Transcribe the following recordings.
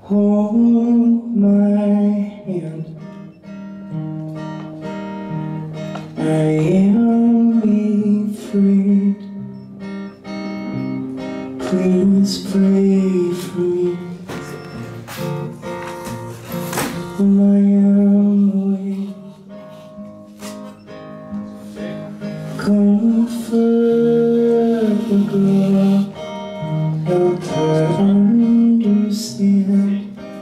Hold my hand. I am afraid. Please pray for me. When I am away, comfort the girl, help her understand.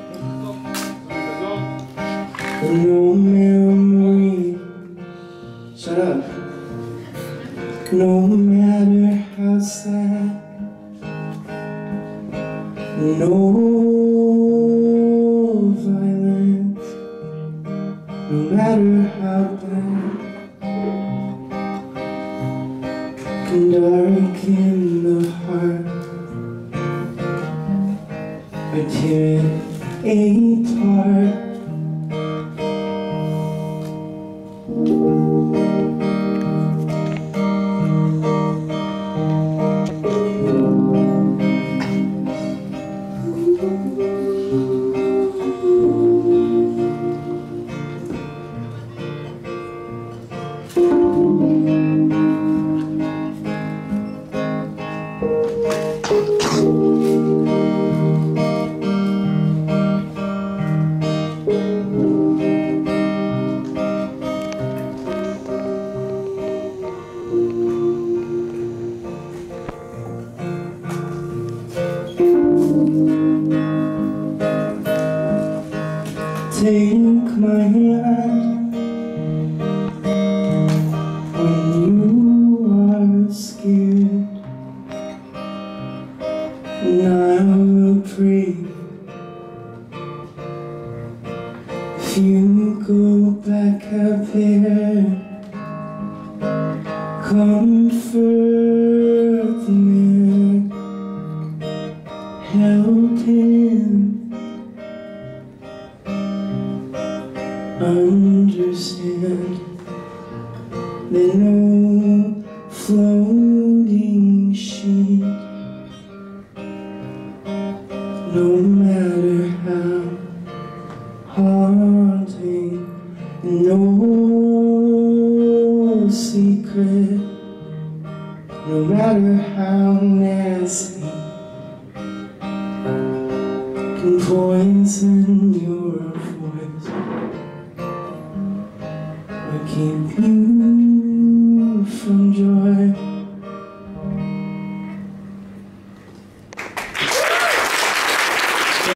No memory, shut up. No matter how sad, no violence, no matter how bad, can darken the heart or tear it apart. Take my hand when you are scared, and I will pray. If you go back up there, comfort the man, help him understand that no floating sheet, no matter how haunting, no secret, no matter how nasty, can poison your voice or keep you